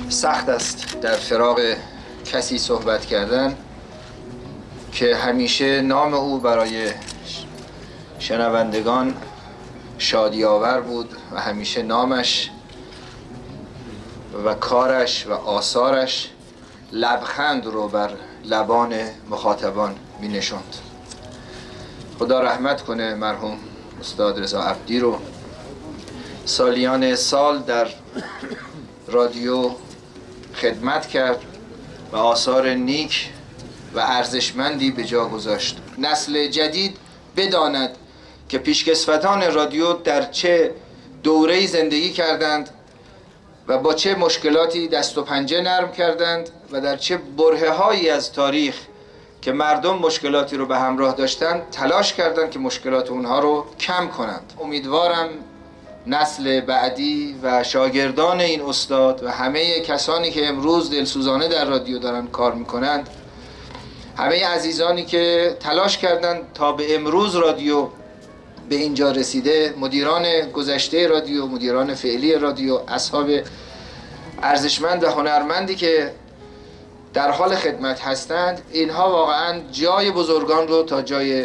سخت است در فراق کسی صحبت کردن که همیشه نام او برای شنوندگان شادی‌آور بود و همیشه نامش و کارش و آثارش لبخند رو بر لبان مخاطبان می نشوند. خدا رحمت کنه مرحوم استاد رضا عبدی رو. سالیان سال در رادیو خدمت کرد و آثار نیک و ارزشمندی به جا گذاشت. نسل جدید بداند که پیشکسوتان رادیو در چه دوره‌ای زندگی کردند و با چه مشکلاتی دست و پنجه نرم کردند و در چه برهه‌هایی از تاریخ که مردم مشکلاتی رو به همراه داشتند تلاش کردند که مشکلات اونها رو کم کنند. امیدوارم نسل بعدی و شاگردان این استاد و همه کسانی که امروز دلسوزانه در رادیو دارن کار میکنند، همه عزیزانی که تلاش کردند تا به امروز رادیو به اینجا رسیده، مدیران گذشته رادیو، مدیران فعلی رادیو، اصحاب ارزشمند و هنرمندی که در حال خدمت هستند، اینها واقعا جای بزرگان رو تا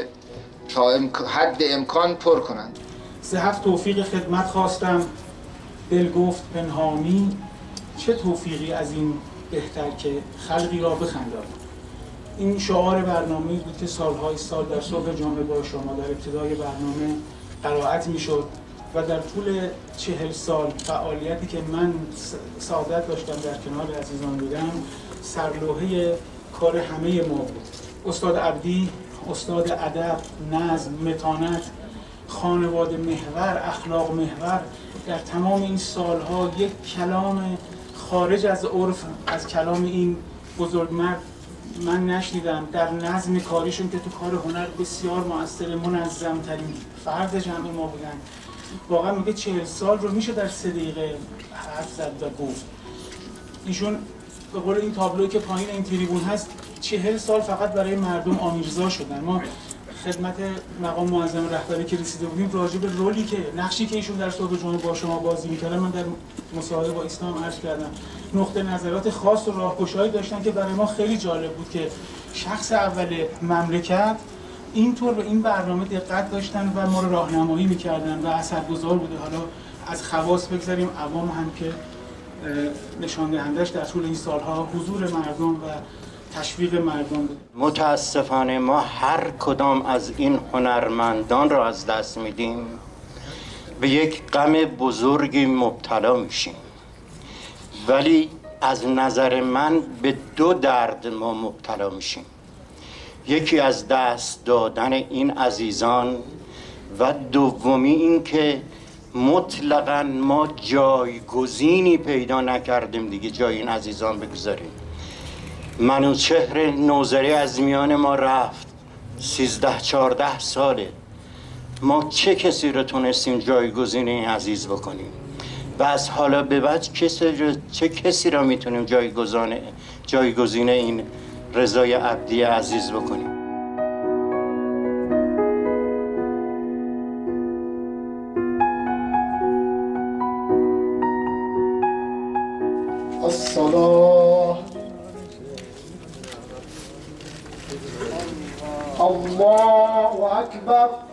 حد امکان پر کنند. 3 توفیق خدمت خواستم، دل گفت پنهانی، چه توفیقی از این بهتر که خلقی را بخنداند. این شعار برنامه‌ای بود که سالهای سال در صبح جمعه با شما در ابتدای برنامه قرائت می‌شد و در طول 40 سال فعالیتی که من سعادت داشتم در کنار عزیزان بودم، سرلوحه کار همه ما بود. استاد عبدی، استاد ادب، نظم، متانت، خانواده محور، اخلاق محور، در تمام این سالها یک کلام خارج از عرف از کلام این بزرگمرد من نشنیدم. در نظم کاریشون که تو کار هنر بسیار مؤثر، منظم ترین فرد جمع ما بودن. واقعا میگه 40 سال رو میشه در 3 دقیقه حرف زد و گفت. ایشون به قول این تابلویی که پایین این تریبون هست 40 سال فقط برای مردم آمیرزا شدن. ما خدمت مقام معظم رهبری که رسیده بودیم راجع به رولی که نقشی که ایشون در صبح جمعه با شما بازی می‌کردن، من در مصاحبه با اسلام عرض کردم، نقطه نظرات خاص و راهگشایی داشتن که برای ما خیلی جالب بود که شخص اول مملکت اینطور به این برنامه دقت داشتن و ما رو راهنمایی می‌کردن و اثرگذار بوده. حالا از خواص بگذاریم، عوام هم که نشان دهندش در طول این سالها حضور مردم و تشویق مردم بود. متاسفانه ما هر کدام از این هنرمندان را از دست میدیم، به یک غم بزرگی مبتلا میشیم. ولی از نظر من به 2 درد ما مبتلا میشیم. یکی از دست دادن این عزیزان و دومی این که مطلقاً ما جایگزینی پیدا نکردیم دیگه جای این عزیزان بگذاریم. منوچهر نوذری از میان ما رفت، 13-14 ساله. ما چه کسی رو تونستیم جایگزین این عزیز بکنیم و از حالا به بعد چه کسی را میتونیم جایگزین این رضای عبدی عزیز بکنیم؟ الصلاة الله أكبر.